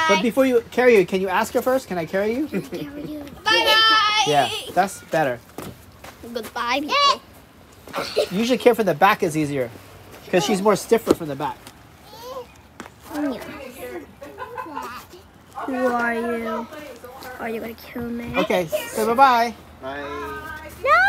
But before you carry you, can you ask her first? Can I carry you? Bye-bye. Yeah, that's better. Goodbye, people. Usually care from the back is easier because she's more stiffer from the back. Who are you? Are you gonna kill me? Okay, say bye-bye. Bye. No!